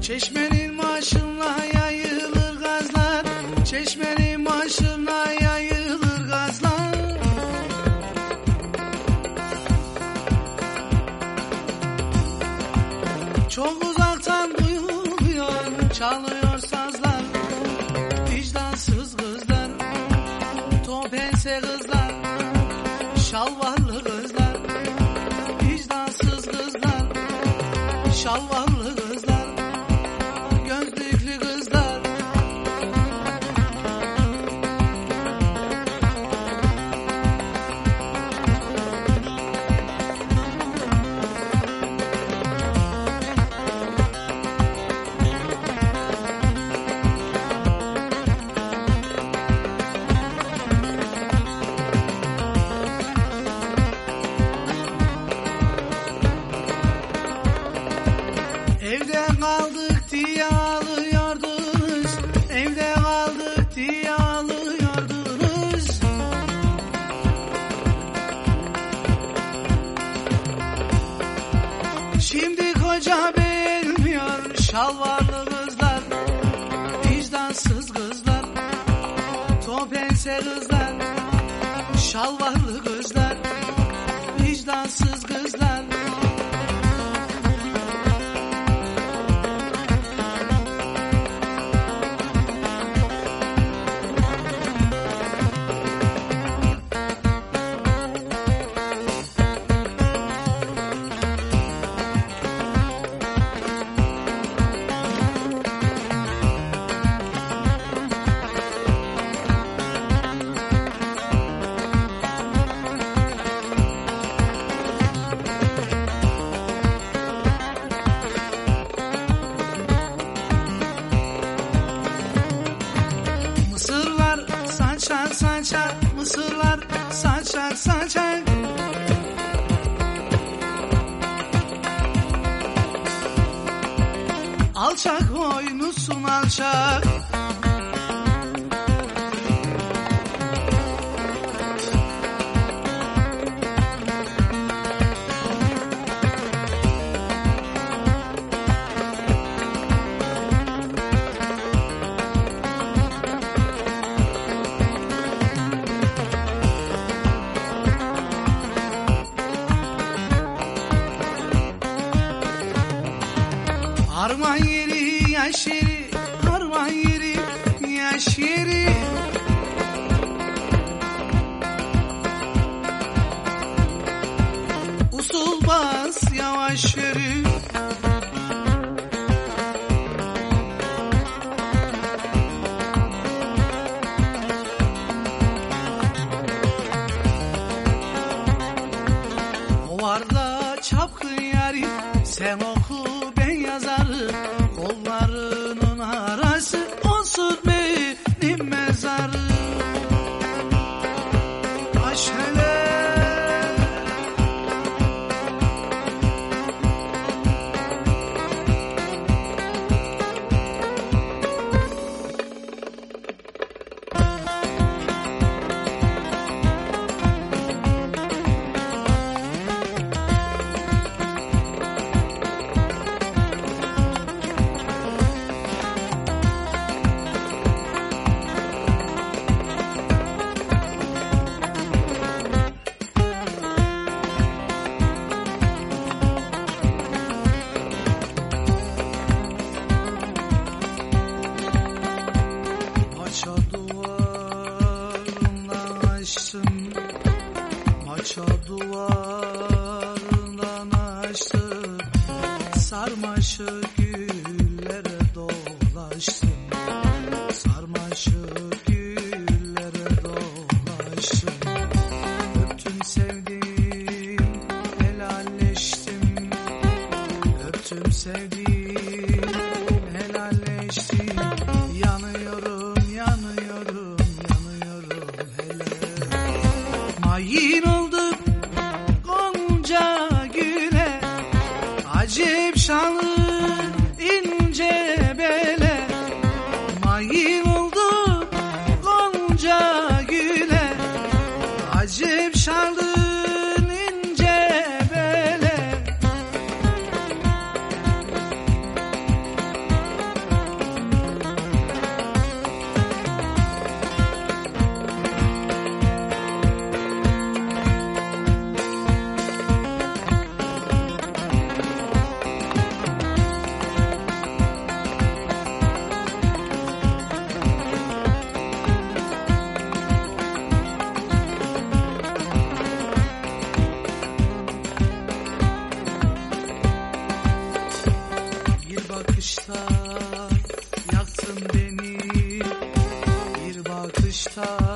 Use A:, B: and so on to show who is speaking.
A: Çeşmenin başına yayılır gazlar, çeşmenin başına yayılır gazlar. Çok uzaktan duyuluyor, çalıyor sazlar. Vicdansız kızlar, topense kızlar, şalvarlı kızlar. Vicdansız kızlar, şalvarlı kızlar, gözlüklü kızlar. Evde kaldık diye ağlıyordunuz, evde kaldık diye ağlıyordunuz. Şimdi koca beğenmiyor şalvarlı kızlar, vicdansız kızlar, topense kızlar, şalvarlı kızlar, vicdansız kızlar. Mısırlar saçar saçar, mısırlar saçar saçar. Alçak boynusun alçak. Harman yeri, yaş yeri, harman yeri, yaş yeri. Usul bas, yavaş yürü. O var da çapkın yari, sen oku ben yazarım. Kollarının arası olsun benim mezarım. Aş hele. Maça duvarından açtım, maça duvarından açtım. Sarmaşık güllere dolaştım, sarmaşık güllere dolaştım. Öptüm sevdim, helalleştim, öptüm sevdim, helalleştim. Yanıyorum, yanıyorum, yanıyorum hele. Mayin oldum gonca güle, acip şanlı ince bele. Mayin oldum gonca güle, acip şanlı ince bele. bakışta yaktın beni, bir bakışta